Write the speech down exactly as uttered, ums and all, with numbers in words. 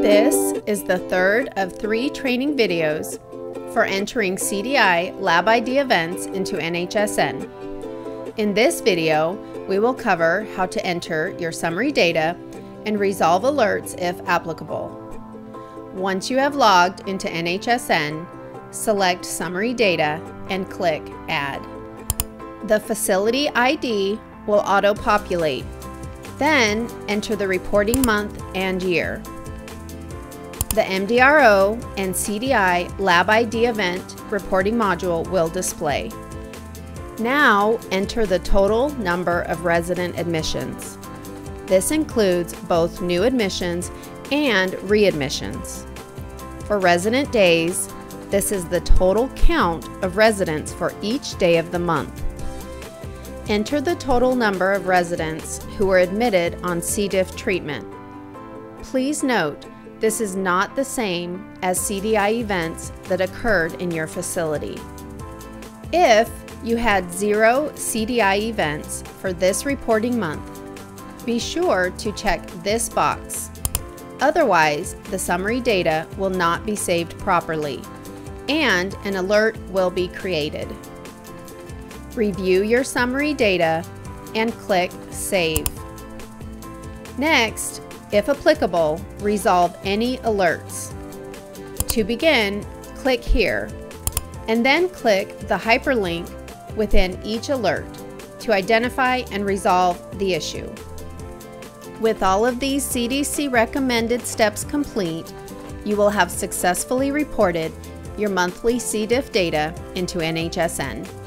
This is the third of three training videos for entering C D I Lab I D events into N H S N. In this video, we will cover how to enter your summary data and resolve alerts if applicable. Once you have logged into N H S N, select Summary Data and click Add. The facility I D will auto-populate. Then enter the reporting month and year. The M D R O and C D I Lab I D event reporting module will display. Now enter the total number of resident admissions. This includes both new admissions and readmissions. For resident days, this is the total count of residents for each day of the month. Enter the total number of residents who were admitted on C. diff treatment. Please note, this is not the same as C D I events that occurred in your facility. If you had zero C D I events for this reporting month, be sure to check this box. Otherwise, the summary data will not be saved properly, and an alert will be created. Review your summary data and click Save. Next, if applicable, resolve any alerts. To begin, click here, and then click the hyperlink within each alert to identify and resolve the issue. With all of these C D C recommended steps complete, you will have successfully reported your monthly C. diff data into N H S N.